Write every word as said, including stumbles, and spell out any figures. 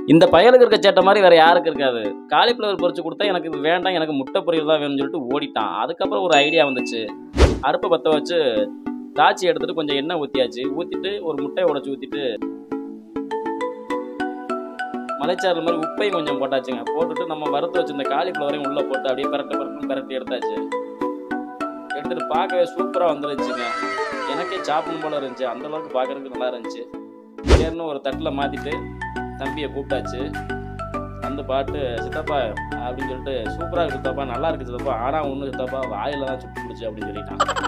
இந்த பயலுக்கு இருக்க சேட்டை மாதிரி வேற யாருக்கு இருக்காது. காலிஃப்ளவர் பொரிச்சு கொடுத்தா எனக்கு இது வேண்டாம், எனக்கு முட்டை பொரியல் தான் வேணும்னு சொல்லிட்டு ஓடிட்டான். அதுக்கப்புறம் ஒரு ஐடியா வந்துச்சு. அடுப்பை பற்ற வச்சு தாச்சி எடுத்துட்டு கொஞ்சம் எண்ணெய் ஊற்றியாச்சு. ஊற்றிட்டு ஒரு முட்டையை உடச்சி ஊற்றிட்டு மலைச்சாறு மாதிரி உப்பையும் கொஞ்சம் போட்டாச்சுங்க. போட்டுட்டு நம்ம வறுத்து வச்சு இந்த காலிஃப்ளவரையும் உள்ளே போட்டு அப்படியே பரட்ட பரட்டு பரட்டி எடுத்தாச்சு. எடுத்துட்டு பார்க்கவே சூப்பராக வந்துருச்சுங்க. எனக்கே சாப்பிடும் போல இருந்துச்சு. அந்தளவுக்கு பார்க்கறதுக்கு நல்லா இருந்துச்சு. சரின்னு ஒரு தட்டில் மாற்றிட்டு தம்பியை கூப்பிட்டாச்சு. அந்த பாட்டு சித்தப்பா அப்படின்னு சொல்லிட்டு சூப்பராக இருக்கு சித்தப்பா, நல்லா இருக்கு சித்தப்பா, ஆனால் ஒன்று சித்தப்பா வாயில தான் சுட்டு பிடிச்சி அப்படின்னு சொல்லிட்டான்.